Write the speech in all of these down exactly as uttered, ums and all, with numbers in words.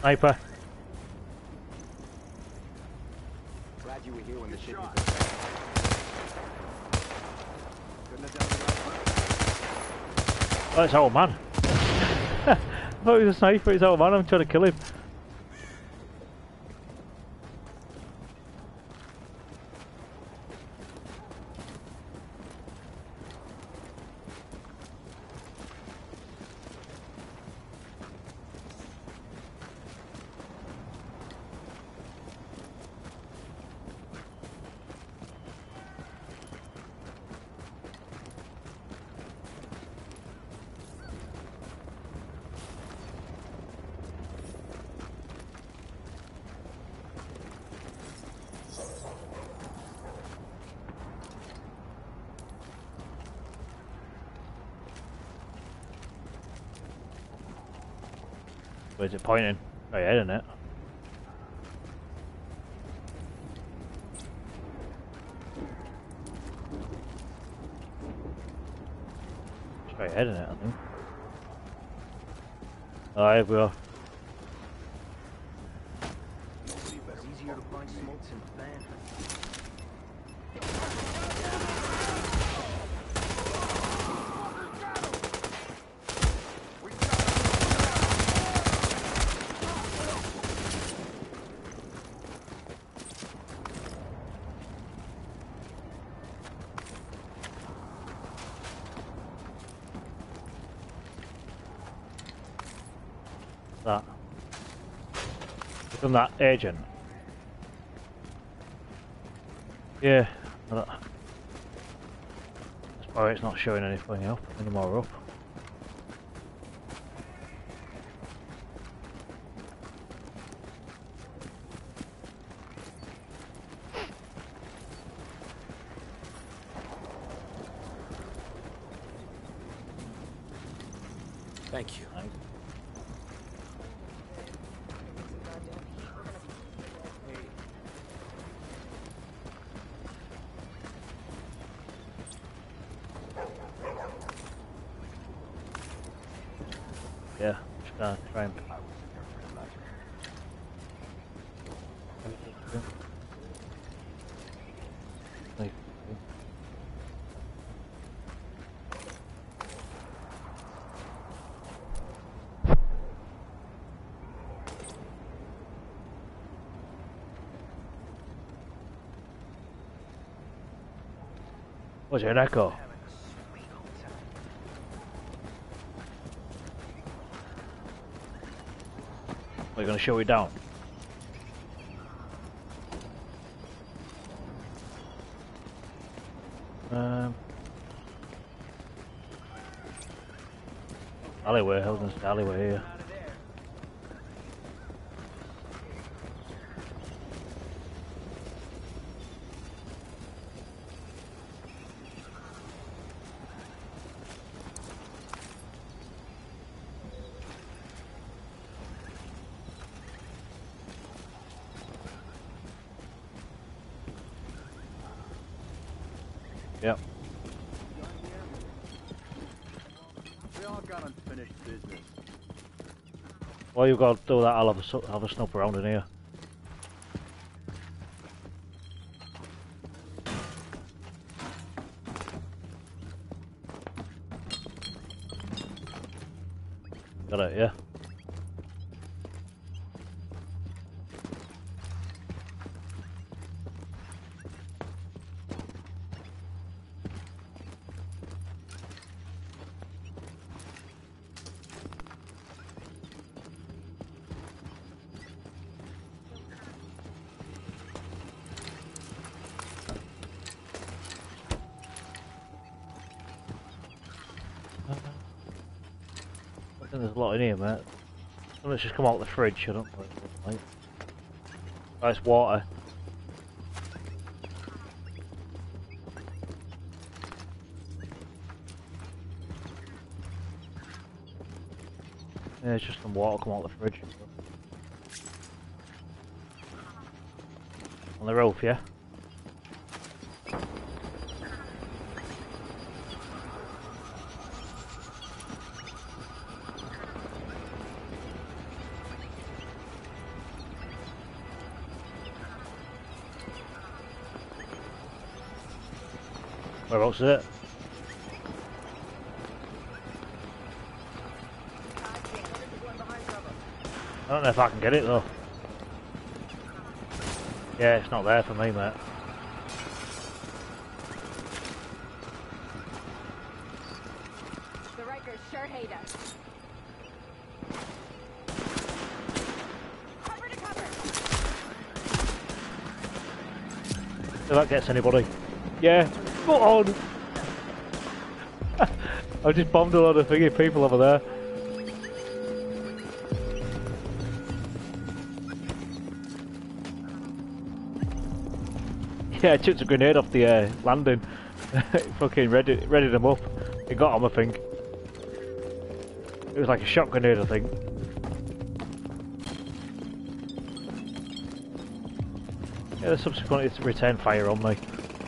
Sniper. Glad you were here when the shit was Oh, it's old man. I thought he was a sniper, it's old man, I'm trying to kill him. Where's it pointing? Right ahead, isn't it? Straight ahead, isn't it, I think? Oh, here we are. It's easier to find smokes in fan. That. From that agent. Yeah. That's why it's not showing anything up anymore up. Thank you. Yeah, just gonna try and. What's your echo? Are you gonna show it down? Um, alleyway, Hilden's alleyway here. Yep. We all got unfinished business. While you got to do that, I'll have a, su- have a snuff around in here. Got it, yeah? I think there's a lot in here, mate. Something's just come out of the fridge, I don't know what it looks like. Oh, it's water. Yeah, it's just some water come out of the fridge. On the roof, yeah? Where else is it? I don't know if I can get it though. Yeah, it's not there for me, mate. The Rikers sure hate us. Cover to cover. If that gets anybody. Yeah, spot on! I just bombed a lot of thingy people over there. Yeah, I chucked a grenade off the uh, landing. Fucking ready, ready them up. It got them, I think. It was like a shot grenade, I think. Yeah, they subsequently returned fire on me.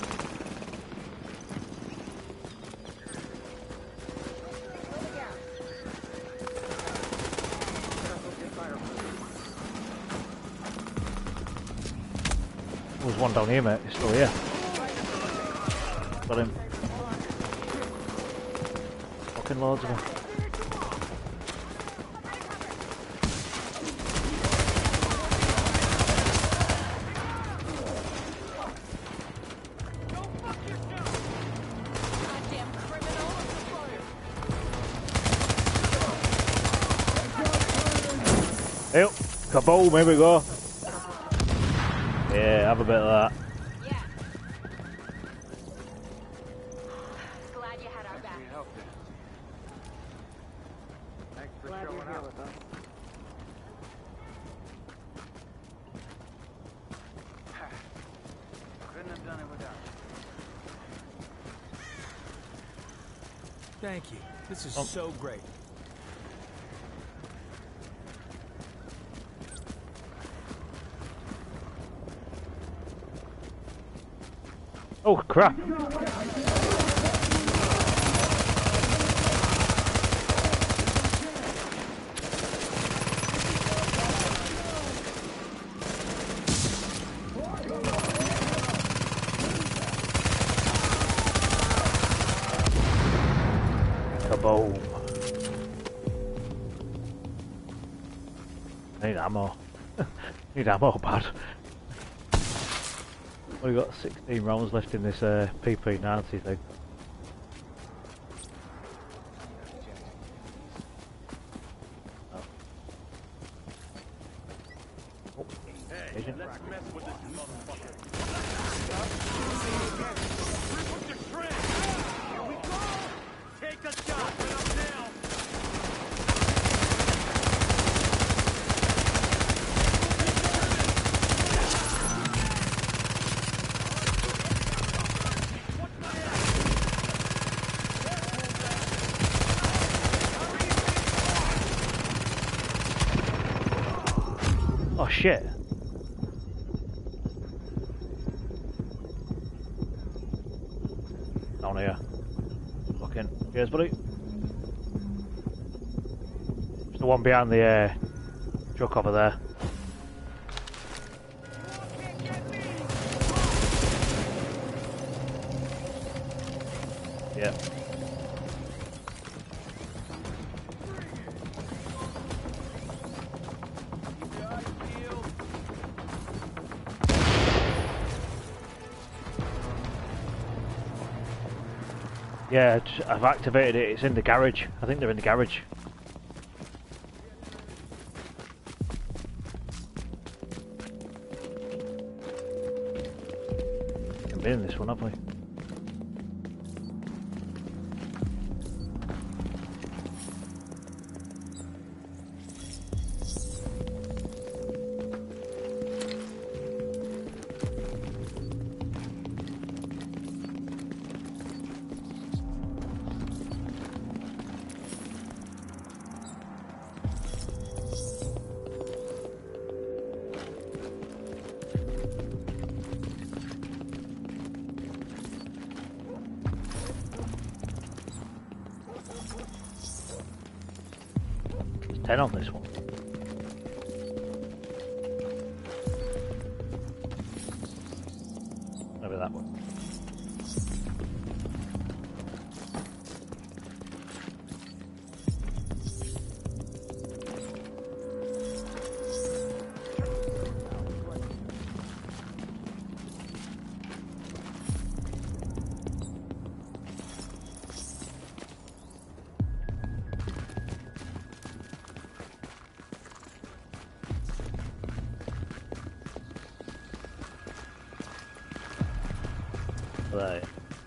There's one down here, mate. He's still here. Got him. Fucking loads of them. Yep, kaboom, here we go. Yeah, have a bit of that. Yeah. Glad you had our back. Thanks for showing up with us. Couldn't have done it without you. Thank you. This is Oh. so great. Oh crap! Kaboom! I need ammo. Need ammo bad. We've got sixteen rounds left in this uh, P P ninety thing. Oh. Oh. Hey, let's mess with this motherfucker. Put the trend. Here we go. Take a shot. Put up down. Oh shit! Down here. Fucking. Cheers, buddy. It's the one behind the uh, truck over there. Yep. Yeah, it's- I've activated it. It's in the garage. I think they're in the garage. Haven't been in this one, have we? ten on this one. Maybe that one. Right.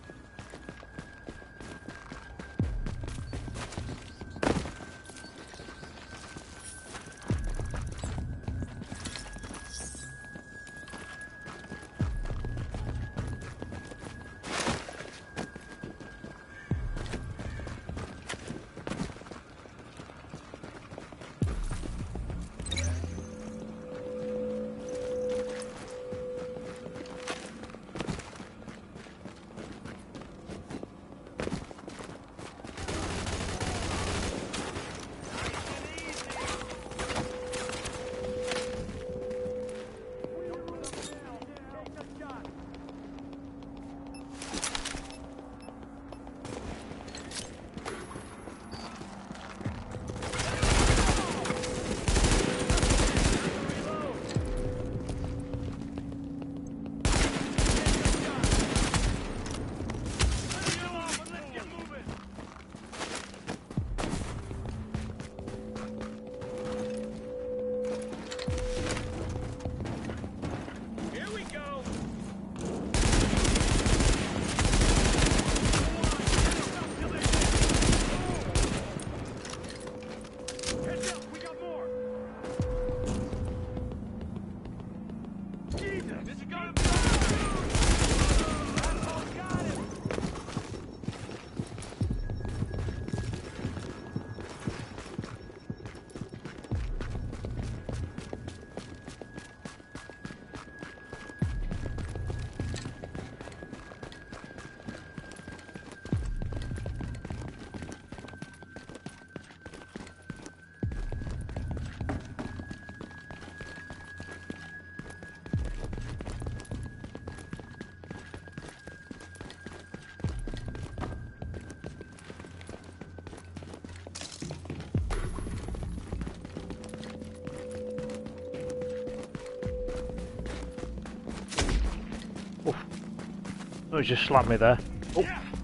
Oh, just slapped me there. Oh.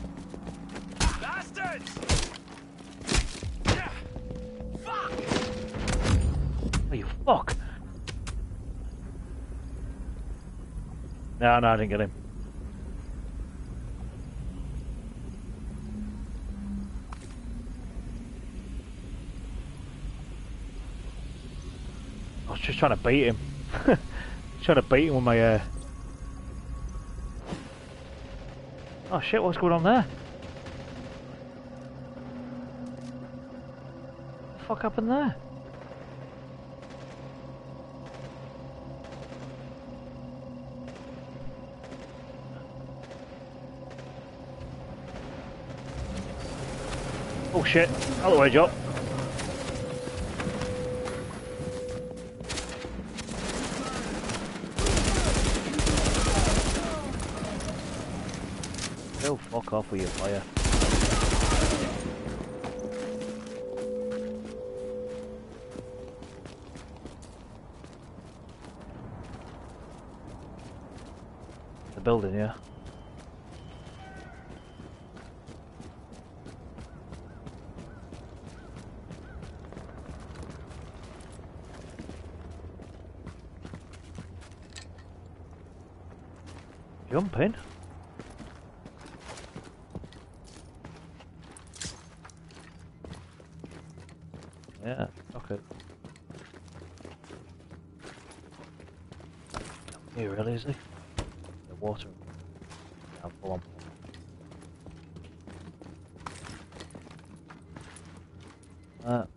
Bastards! Fuck! Oh, you fuck! No, no, I didn't get him. I was just trying to beat him. Trying to beat him with my uh... Oh shit, what's going on there? What the fuck happened there? Oh shit, out of the way, Joe. Oh, fuck off with your fire. The building, yeah. Jumping? Yeah, okay. Here, really, is he? The water. Yeah, full on. Uh,